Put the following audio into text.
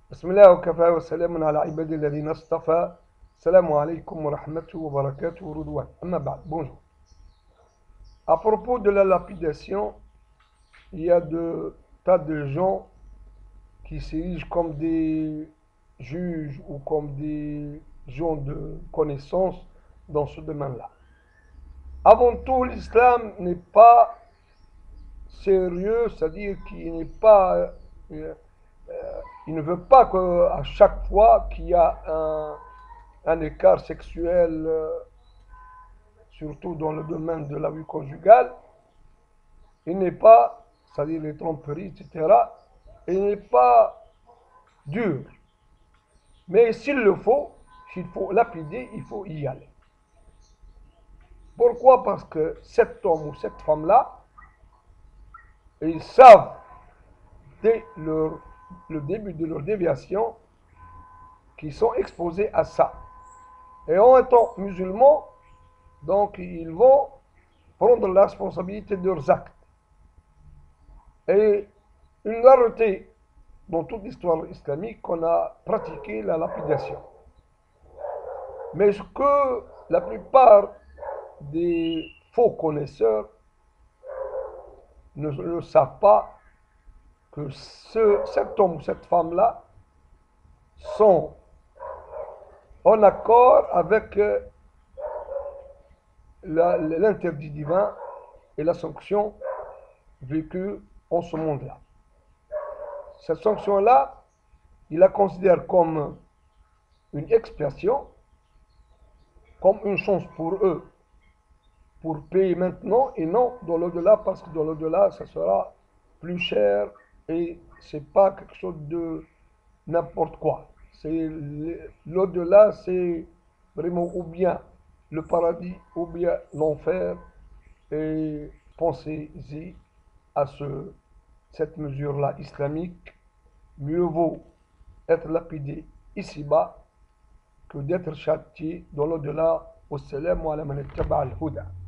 بسم الله وكفى وسلام على عباد الذين اصطفى. Salam alaikum wa rahmatullahi wa barakatuh Ridwan. Amma ba'd. Bonjour. À propos de la lapidation, il y a de tas de gens qui s'érigent comme des juges ou comme des gens de connaissance dans ce domaine-là. Avant tout, l'islam n'est pas sérieux, c'est-à-dire qu'il n'est pas, il ne veut pas qu'à chaque fois qu'il y a un écart sexuel, surtout dans le domaine de la vie conjugale, il n'est pas, c'est-à-dire les tromperies, etc., il n'est pas dur. Mais s'il faut lapider, il faut y aller. Pourquoi? Parce que cet homme ou cette femme-là, ils savent dès le début de leur déviation qu'ils sont exposés à ça. Et en étant musulmans, donc ils vont prendre la responsabilité de leurs actes. Et une rareté dans toute l'histoire islamique qu'on a pratiqué la lapidation. Mais ce que la plupart des faux connaisseurs ne savent pas, que cet homme ou cette femme-là sont en accord avec l'interdit divin et la sanction vécue en ce monde-là. Cette sanction-là, il la considère comme une expiation, comme une chance pour eux, pour payer maintenant et non dans l'au-delà, parce que dans l'au-delà, ça sera plus cher et c'est pas quelque chose de n'importe quoi. C'est l'au-delà, c'est vraiment ou bien le paradis ou bien l'enfer. Et pensez-y à cette mesure-là islamique. Mieux vaut être lapidé ici-bas que d'être châtié dans l'au-delà. Wassalamu ala man ittaba al-huda.